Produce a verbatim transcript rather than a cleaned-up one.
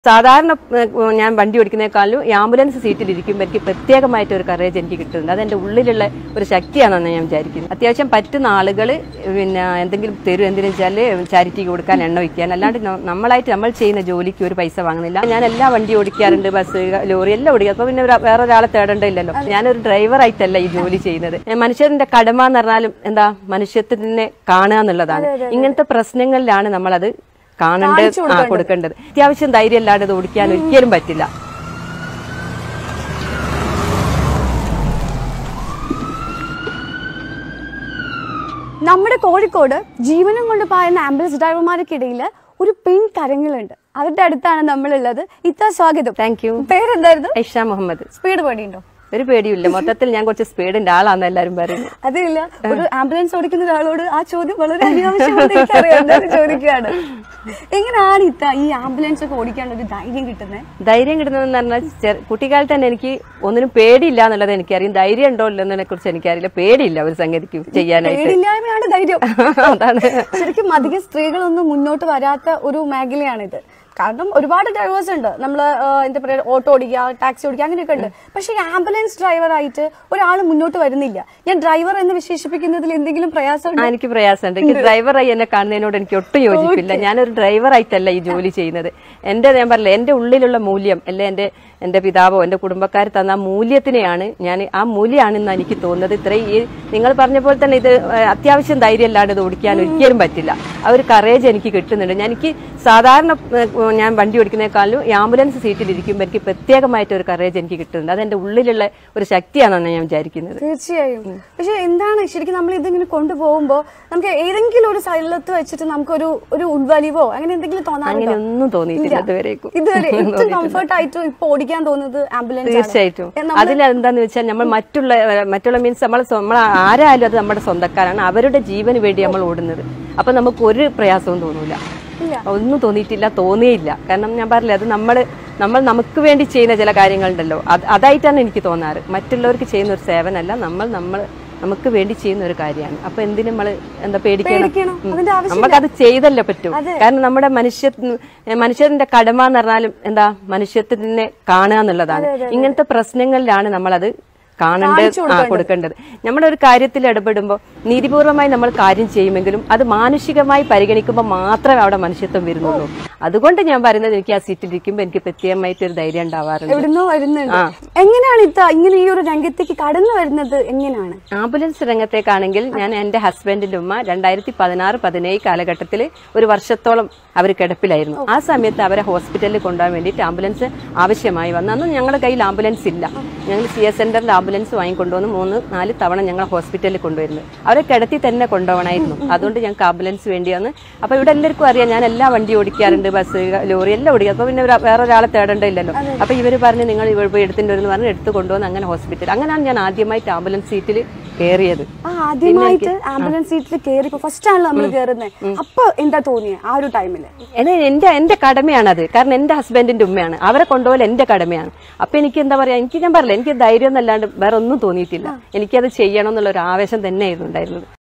സാധാരണ ഞാൻ വണ്ടി ഓടിക്കുന്നേക്കാളും ആംബുലൻസ് സീറ്റിൽ ഇരിക്കുമ്പോൾ എനിക്ക് പ്രത്യേകമായിട്ട് ഒരു കറേജ് എനിക്ക് കിട്ടുന്നുണ്ട്. അതെന്റെ ഉള്ളിലുള്ള ഒരു ശക്തിയാണെന്ന് ഞാൻ വിചാരിക്കുന്നത്. അത്യാവശ്യം പറ്റുന്ന ആളുകൾ പിന്നെ എന്തെങ്കിലും തരും, എന്തിനു വെച്ചാൽ ചാരിറ്റി കൊടുക്കാൻ, എണ്ണ വയ്ക്കാൻ, അല്ലാണ്ട് നമ്മളായിട്ട് നമ്മൾ ചെയ്യുന്ന ജോലിക്ക് ഒരു പൈസ വാങ്ങുന്നില്ല. ഞാൻ എല്ലാ വണ്ടി ഓടിക്കാറുണ്ട്, ബസ്, ലോറി എല്ലാം ഓടിക്കുക. അപ്പൊ പിന്നെ വേറെ ഒരാളെ തേടേണ്ടതില്ലല്ലോ. ഞാനൊരു ഡ്രൈവറായിട്ടല്ല ഈ ജോലി ചെയ്യുന്നത്. മനുഷ്യന്റെ കടമ എന്ന് പറഞ്ഞാലും എന്താ, മനുഷ്യത്തിനെ കാണുക എന്നുള്ളതാണ്. ഇങ്ങനത്തെ പ്രശ്നങ്ങളിലാണ് നമ്മളത് കാണേണ്ടത്, കൊടുക്കേണ്ടത്. അത്യാവശ്യം ധൈര്യം അല്ലാണ്ട് ഇത് ഓടിക്കാൻ ഒരിക്കലും പറ്റില്ല. നമ്മുടെ കോഴിക്കോട് ജീവനം കൊണ്ട് പായുന്ന ആംബുലൻസ് ഡ്രൈവർമാർക്കിടയിൽ ഒരു പെൺ കരങ്ങളുണ്ട്. അവരുടെ അടുത്താണ് നമ്മളുള്ളത്. ഇത്ത സ്വാഗതം. Thank you. പേരെന്തായിരുന്നു? ഐഷ മുഹമ്മദ്. സ്പീഡ് പേടിയുണ്ടോ? ഒരു പേടിയില്ല. മൊത്തത്തിൽ ഞാൻ കുറച്ച് സ്പീഡിന്റെ ആളാന്ന് എല്ലാരും പറയുന്നത്. അതില്ല, ഒരു ആംബുലൻസ് ഓടിക്കുന്ന ഒരാളോട് ആ ചോദ്യം വളരെ അനാവശ്യമായിട്ട് ചോദിക്കുകയാണ്. എങ്ങനെയാണ് ഇത്ത ഈ ആംബുലൻസ് ഒക്കെ ഓടിക്കാനുള്ള ഒരു ധൈര്യം കിട്ടുന്നത്? ധൈര്യം കിട്ടുന്നതെന്ന് പറഞ്ഞാൽ കുട്ടിക്കാലത്ത് തന്നെ എനിക്ക് ഒന്നിനും പേടിയില്ല എന്നുള്ളത് എനിക്കറിയാം. ധൈര്യം ഉണ്ടോ ഇല്ലെന്നതിനെ കുറിച്ച് എനിക്കറിയില്ല. പേടിയില്ല ഒരു സംഗതിക്ക് ചെയ്യാനായിട്ട്. പേടിയില്ലായ്മയാണ് ധൈര്യം. അതാണ് ശരിക്കും അധികം സ്ത്രീകളൊന്നും മുന്നോട്ട് വരാത്ത ഒരു മേഖലയാണിത്. കാരണം ഒരുപാട് ഡ്രൈവേഴ്സ് ഉണ്ട്, നമ്മള് എന്താ പറയാ, ഓട്ടോ ഓടിക്കുക, ടാക്സി ഓടിക്കുക, അങ്ങനെയൊക്കെ ഉണ്ട്. പക്ഷെ ഈ ആംബുലൻസ് ഡ്രൈവർ ആയിട്ട് ഒരാൾ മുന്നോട്ട് വരുന്നില്ല. ഞാൻ ഡ്രൈവർ എന്ന് വിശേഷിപ്പിക്കുന്നതിൽ എന്തെങ്കിലും പ്രയാസം? എനിക്ക് പ്രയാസമുണ്ട്. എനിക്ക് ഡ്രൈവറായി എന്നെ കാണുന്നതിനോട് എനിക്ക് ഒട്ടും യോജിപ്പില്ല. ഞാനൊരു ഡ്രൈവറായിട്ടല്ല ഈ ജോലി ചെയ്യുന്നത്. എന്റെ ഞാൻ പറഞ്ഞില്ല, എന്റെ ഉള്ളിലുള്ള മൂല്യം അല്ലെ, എന്റെ എന്റെ പിതാവോ എന്റെ കുടുംബക്കാർ തന്ന ആ മൂല്യത്തിനെയാണ് ഞാൻ, ആ മൂല്യമാണെന്ന് എനിക്ക് തോന്നുന്നത്. ഇത്രയും ഈ നിങ്ങൾ പറഞ്ഞ പോലെ തന്നെ ഇത് അത്യാവശ്യം ധൈര്യം അല്ലാണ്ട് ഇത് ഓടിക്കാൻ ഒരിക്കലും പറ്റില്ല. ആ ഒരു കറേജ് എനിക്ക് കിട്ടുന്നുണ്ട്. ഞാൻ എനിക്ക് സാധാരണ ഞാൻ വണ്ടി ഓടിക്കുന്നേക്കാളും ആംബുലൻസ് സീറ്റിൽ ഇരിക്കുമ്പോൾ എനിക്ക് പ്രത്യേകമായിട്ട് ഒരു കറേജ് എനിക്ക് കിട്ടുന്നുണ്ട്. അതെന്റെ ഉള്ളിലുള്ള ഒരു ശക്തിയാണെന്ന് ഞാൻ വിചാരിക്കുന്നത്. തീർച്ചയായും. പക്ഷെ എന്താണ് ശരിക്കും നമ്മൾ ഇതിങ്ങനെ കൊണ്ടുപോകുമ്പോൾ നമുക്ക് ഏതെങ്കിലും ഒരു സ്ഥലത്ത് വെച്ചിട്ട് നമുക്കൊരു ഒരു ഉൾവലിവോ അങ്ങനെ എന്തെങ്കിലും തോന്നാൻ? അങ്ങനെ ഒന്നും തോന്നിയിട്ടില്ല ഇതുവരേക്കും. ഇതുവരെ കംഫർട്ട് ആയിട്ട് ഇപ്പൊ ഓടിക്കാൻ തോന്നുന്നത് ആംബുലൻസ്? തീർച്ചയായിട്ടും. അതിലെന്താന്ന് വെച്ചാൽ നമ്മൾ മറ്റുള്ള മറ്റുള്ള മീൻസ് നമ്മൾ നമ്മൾ ആരായാലും അത് നമ്മുടെ സ്വന്തക്കാരാണ്. അവരുടെ ജീവന് വേണ്ടി നമ്മൾ ഓടുന്നത്. അപ്പൊ നമുക്ക് ഒരു പ്രയാസവും തോന്നൂല, ഒന്നും തോന്നിയിട്ടില്ല, തോന്നിയില്ല. കാരണം ഞാൻ പറഞ്ഞില്ല, അത് നമ്മൾ നമ്മൾ നമുക്ക് വേണ്ടി ചെയ്യുന്ന ചില കാര്യങ്ങളുണ്ടല്ലോ, അത് അതായിട്ടാണ് എനിക്ക് തോന്നാറ്. മറ്റുള്ളവർക്ക് ചെയ്യുന്ന ഒരു സേവനമല്ല, നമ്മൾ നമ്മൾ നമുക്ക് വേണ്ടി ചെയ്യുന്ന ഒരു കാര്യമാണ്. അപ്പൊ എന്തിനും നമ്മള് എന്താ പേടിക്കണം? നമുക്കത് ചെയ്തല്ലേ പറ്റൂ. കാരണം നമ്മുടെ മനുഷ്യ മനുഷ്യന്റെ കടമ എന്ന് പറഞ്ഞാലും എന്താ, മനുഷ്യത്തിനെ കാണുക എന്നുള്ളതാണ്. ഇങ്ങനത്തെ പ്രശ്നങ്ങളിലാണ് നമ്മളത് കാണേണ്ടത്, കൊടുക്കേണ്ടത്. നമ്മുടെ ഒരു കാര്യത്തിൽ ഇടപെടുമ്പോൾ നീതിപൂർവമായി നമ്മൾ കാര്യം ചെയ്യുമെങ്കിലും അത് മാനുഷികമായി പരിഗണിക്കുമ്പോൾ മാത്രമേ അവിടെ മനുഷ്യത്വം വരുന്നുള്ളൂ. അതുകൊണ്ട് ഞാൻ പറയുന്നത്, എനിക്ക് ആ സീറ്റിൽ ഇരിക്കുമ്പോൾ എനിക്ക് പ്രത്യേകമായിട്ട് ഒരു ധൈര്യം ഉണ്ടാവാറുണ്ട്. എങ്ങനെയാണ് ഇത്ത ഇങ്ങനെ ഈ ഒരു രംഗത്തേക്ക് കടന്നു വരുന്നത്? എങ്ങനെയാണ്? ആംബുലൻസ് രംഗത്തേക്കാണെങ്കിൽ ഞാൻ എന്റെ ഹസ്ബൻഡിന്റെ ഉമ്മ രണ്ടായിരത്തി പതിനാറ് പതിനേഴ് കാലഘട്ടത്തിൽ ഒരു വർഷത്തോളം അവർ കിടപ്പിലായിരുന്നു. ആ സമയത്ത് അവരെ ഹോസ്പിറ്റലിൽ കൊണ്ടുപോകാൻ വേണ്ടിയിട്ട് ആംബുലൻസ് ആവശ്യമായി വന്നു. അന്ന് ഞങ്ങളുടെ കയ്യിൽ ആംബുലൻസ് ഇല്ല. ഞങ്ങൾ സി എസ് സെന്ററിൽ ആംബുലൻസ് വാങ്ങിക്കൊണ്ടുവന്ന് മൂന്ന് നാല് തവണ ഞങ്ങൾ ഹോസ്പിറ്റലിൽ കൊണ്ടുവരുന്നത്. അവരെ കിടത്തി തന്നെ കൊണ്ടുപോകണമായിരുന്നു. അതുകൊണ്ട് ഞങ്ങൾക്ക് ആംബുലൻസ് വേണ്ടിയാണ്. അപ്പൊ ഇവിടെ എല്ലാവർക്കും അറിയാം, ഞാൻ എല്ലാ വണ്ടി ഓടിക്കാറുണ്ട്, ബസ്, ലോറി എല്ലാം ഓടിക്കുക. അപ്പൊ പിന്നെ വേറെ ഒരാളെ തേടേണ്ടതില്ലല്ലോ. അപ്പൊ ഇവര് പറഞ്ഞ് നിങ്ങൾ ഇവിടെ പോയി എടുത്തിട്ട് വരുന്ന പറഞ്ഞ് എടുത്ത് കൊണ്ടുവന്ന് അങ്ങനെ ഹോസ്പിറ്റൽ. അങ്ങനെയാണ് ഞാൻ ആദ്യമായിട്ട് ആംബുലൻസ് സീറ്റിൽ കയറിയത്. ആദ്യമായിട്ട് ആംബുലൻസ് സീറ്റിൽ കയറി ഫസ്റ്റ് ആണല്ലോ നമ്മൾ കയറുന്നത്. അപ്പൊ എന്താ തോന്നിയത് ആ ഒരു ടൈമില്? എന്റെ എന്റെ കടമയാണത്. കാരണം എന്റെ ഹസ്ബൻഡിന്റെ ഉമ്മയാണ്, അവരെ കൊണ്ടുപോകൽ എന്റെ കടമയാണ്. അപ്പൊ എനിക്ക് എന്താ പറയാ, എനിക്ക് ഞാൻ പറഞ്ഞില്ല, എനിക്ക് ധൈര്യം എന്നല്ലാണ്ട് വേറെ ഒന്നും തോന്നിയിട്ടില്ല. എനിക്കത് ചെയ്യണം എന്നുള്ള ഒരു ആവേശം തന്നെയായിരുന്നു ഉണ്ടായിരുന്നത്.